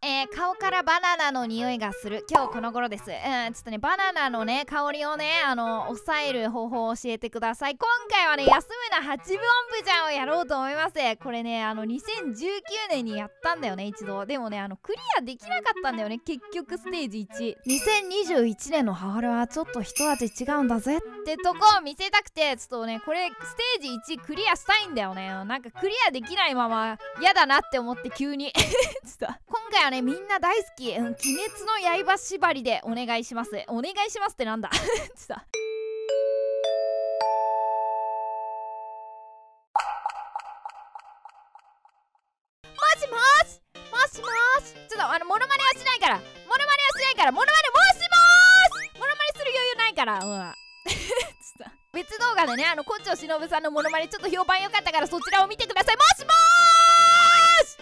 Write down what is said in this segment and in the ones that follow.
顔からバナナの匂いがする今日この頃です。ちょっとねバナナのね香りをね抑える方法を教えてください。今回はね安村八分音符ちゃんをやろうと思います。これね2019年にやったんだよね一度。でもねクリアできなかったんだよね結局ステージ1。2021年のハールはちょっと一味違うんだぜってとこを見せたくて、ちょっとねこれステージ1クリアしたいんだよね。なんかクリアできないまま嫌だなって思って急にちょっと今回はねみんな大好き、鬼滅の刃縛りでお願いします。お願いしますってなんだちょっともしもしもしもし、ちょっとモノマネはしないからモノマネはしないからモノマネもしもーしモノマネする余裕ないからちょっと別動画でねコッチョしのぶさんのモノマネちょっと評判良かったからそちらを見てください。もしもーし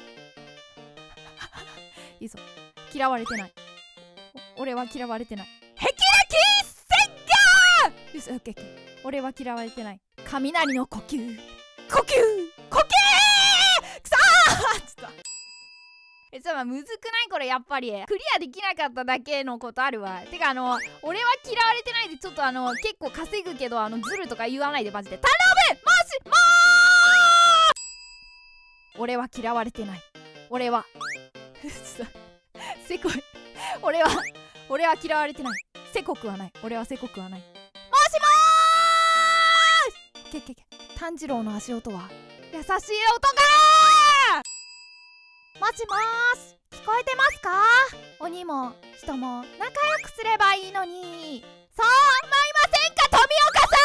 いいぞ、嫌われてない。俺は嫌われてない。ヘキラキセッガーよし、オッケーオッケー。俺は嫌われてない。雷の呼吸呼吸呼吸くそーちょっとむずくないこれ。やっぱりクリアできなかっただけのことあるわ。てか俺は嫌われてないでちょっと結構稼ぐけどズルとか言わないでマジで頼む。もしもー俺は嫌われてない。俺はせこい俺は嫌われてない。せこくはない。俺はせこくはない。もしもーし炭治郎の足音は優しい音がもしもーし聞こえてますか？鬼も人も仲良くすればいいのに、そう思いませんか富岡さ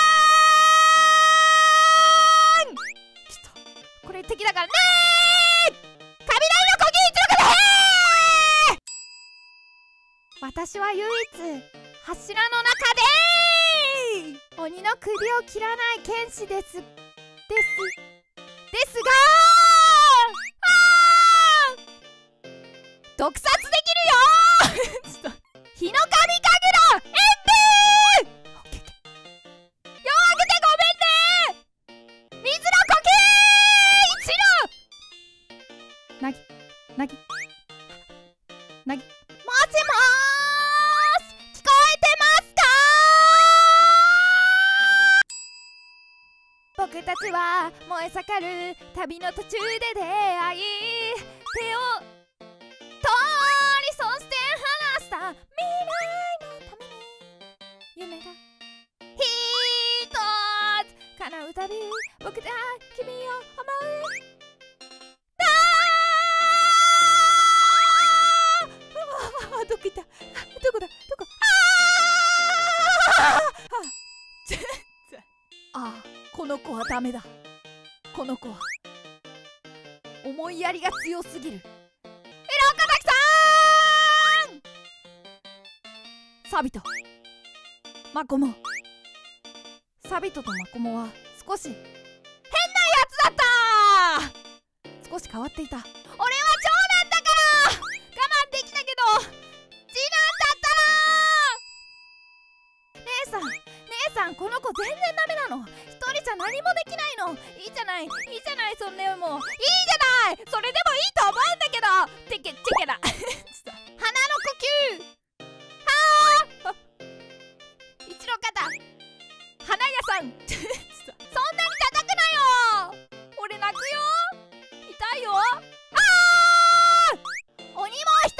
ん。ちょっとこれ敵だからねー。雷の呼吸一力で私は唯一柱の中で鬼の首を切らない剣士ですが毒殺できるよちょっと日の神神楽エンブー弱くてごめんね。水の呼吸一郎なぎもしもーし聞こえてますか？僕たちは燃え盛る旅の途中で出会い手をそして話した未来のために夢が一つ叶うたび僕が君を思う。どこ行った？どこだ？どこ？この子はダメだ。この子は思いやりが強すぎる。サビトマコモサビトとマコモは少し変なやつだった。少し変わっていた。俺は長男だから我慢できたけど次男だったら姉さんこの子全然ダメなの。一人じゃ何もできないの。いいじゃないそんなもういいじゃない。それでもいいと思うんだけどチェケだ鼻の呼吸花屋さんそんなに叩くなよ。俺泣くよ。痛いよ。鬼も人も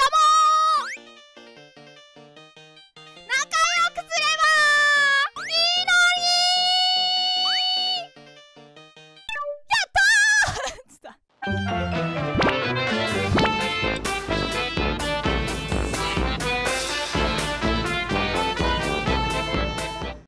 仲良くすればいいのに。やったー